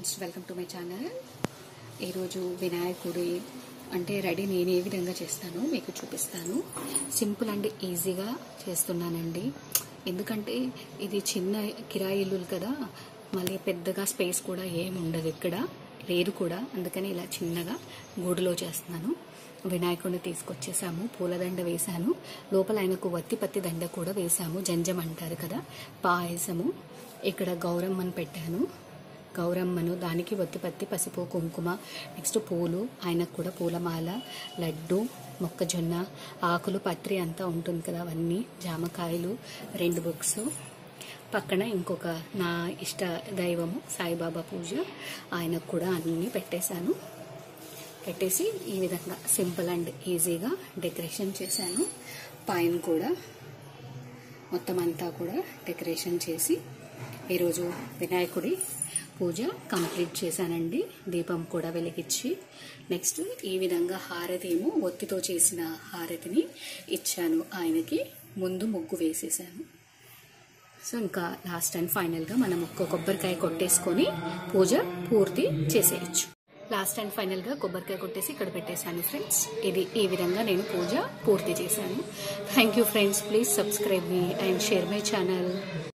Friends, welcome to my channel. ఈరోజు వినాయకుడి అంటే రెడీ నేను ఏ విధంగా చేస్తానో మీకు చూపిస్తాను. సింపుల్ అండ్ ఈజీగా చేస్తున్నానండి. ఎందుకంటే ఇది చిన్న కిరాయి ఇల్లు కదా, మళ్ళీ పెద్దగా స్పేస్ కూడా ఏమి ఉండదు, ఇక్కడ లేదు కూడా. అందుకని ఇలా చిన్నగా గూడులో చేస్తున్నాను. వినాయకుడిని తీసుకొచ్చేసాము, పూలదండ వేశాను, లోపల ఆయనకు వత్తిపత్తి దండ కూడా వేశాము, జంజం అంటారు కదా, పాయసము. ఇక్కడ గౌరమ్మను పెట్టాను, గౌరమ్మను, దానికి వత్తిపత్తి, పసుపు, కుంకుమ, నెక్స్ట్ పూలు, ఆయనకు కూడా పూలమాల, లడ్డు, మొక్కజొన్న ఆకులు, పత్రి అంతా ఉంటుంది కదా, అవన్నీ, జామకాయలు, 2 బుక్స్, పక్కన ఇంకొక నా ఇష్ట దైవము సాయిబాబా పూజ, ఆయనకు కూడా అన్నీ పెట్టేశాను. పెట్టేసి ఈ విధంగా సింపుల్ అండ్ ఈజీగా డెకరేషన్ చేశాను. పైన కూడా మొత్తం అంతా కూడా డెకరేషన్ చేసి ఈరోజు వినాయకుడి పూజ కంప్లీట్ చేశానండి. దీపం కూడా వెలిగించి నెక్స్ట్ ఈ విధంగా హారతి ఏమో ఒత్తితో చేసిన హారతిని ఇచ్చాను ఆయనకి. ముందు ముగ్గు వేసేసాను. సో ఇంకా లాస్ట్ అండ్ ఫైనల్గా మనం ఒక్క కొబ్బరికాయ కొట్టేసుకొని పూజ పూర్తి చేసేయచ్చు. లాస్ట్ అండ్ ఫైనల్గా కొబ్బరికాయ కొట్టేసి ఇక్కడ పెట్టేశాను ఫ్రెండ్స్. ఇది ఈ విధంగా నేను పూజ పూర్తి చేశాను. Thank you friends. Please subscribe మీ అండ్ షేర్ మై ఛానల్.